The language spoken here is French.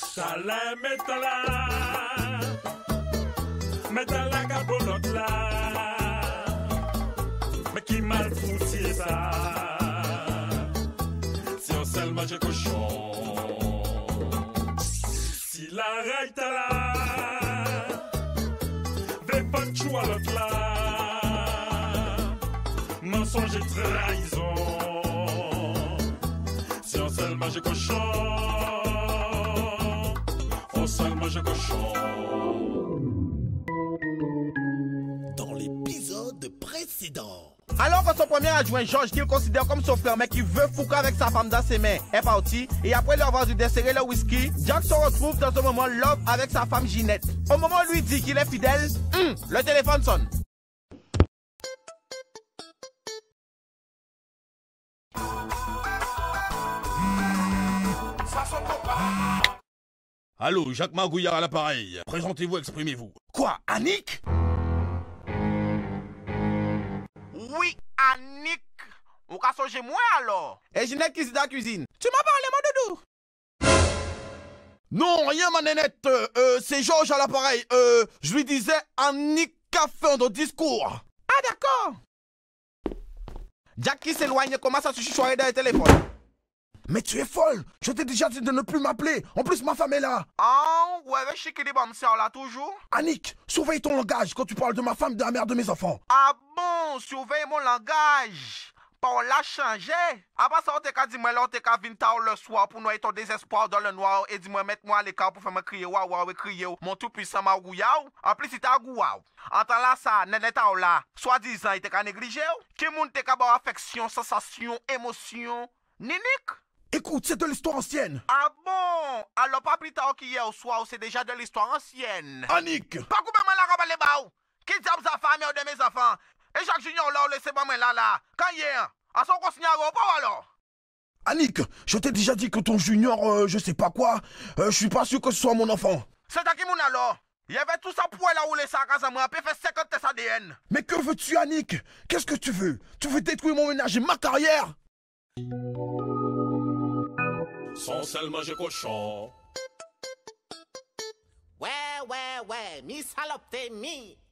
Salem metala cabolote là. Mais qui mal foutu ça? Si on seul mange cochon, si la raille ta là, vais pas de chou à l'autre là. Mensonge et trahison. Si on seul mange cochon, on seul mange cochon. Dans l'épisode précédent. Alors que son premier adjoint Georges, qu'il considère comme son frère mais qui veut foutre avec sa femme dans ses mains, est parti, et après lui avoir dû desserrer le whisky, Jack se retrouve dans ce moment love avec sa femme Ginette. Au moment où lui dit qu'il est fidèle, le téléphone sonne. Allô, Jacques Magouillard à l'appareil. Présentez-vous, exprimez-vous. Quoi, Annick? Oui, Annick. On va songer moi alors. Et Ginette qui est dans la cuisine. Tu m'as parlé, mon doudou? Non, rien, ma nénette. C'est Georges à l'appareil. Je lui disais, Annick a fait un discours. Ah, d'accord. Jack qui s'éloigne commence à se chuchoter dans le téléphone. Mais tu es folle. Je t'ai déjà dit de ne plus m'appeler. En plus, ma femme est là. Ah, ouais, chiquer des bombes, là toujours. Annick, surveille ton langage quand tu parles de ma femme, de la mère de mes enfants. Ah bon, surveille mon langage. Pas on l'a changé. Après ça, on t'a dit, moi, là, on t'a vu le soir pour nous ton désespoir dans le noir et dis-moi, mette-moi à l'écart pour faire me crier, waouh, crier, mon tout-puissant Magouyaou. En plus, il t'a gouaou. En temps là, ça, n'est pas là. Soi-disant, il t'a négligé. Qui moun t'a avoir affection, sensation, émotion, ninique? Écoute, c'est de l'histoire ancienne. Ah bon? Alors pas plus tard qu'hier au soir, c'est déjà de l'histoire ancienne. Annick! Pas couper-moi la robe à l'ébaou. Qui diable sa femme de mes enfants? Et Jacques Junior là, laissez-moi là. Quand hier? À son consigne à repos alors? Annick, je t'ai déjà dit que ton junior, je sais pas quoi, je suis pas sûr que ce soit mon enfant. C'est à qui mon alors? Il y avait tout ça pour là où les sacs à moi, puis fait 50 tests ADN. Mais que veux-tu, Annick? Qu'est-ce que tu veux? Tu veux détruire mon ménage et ma carrière? Son seul mange cochon. Ouais, mi salope, mi.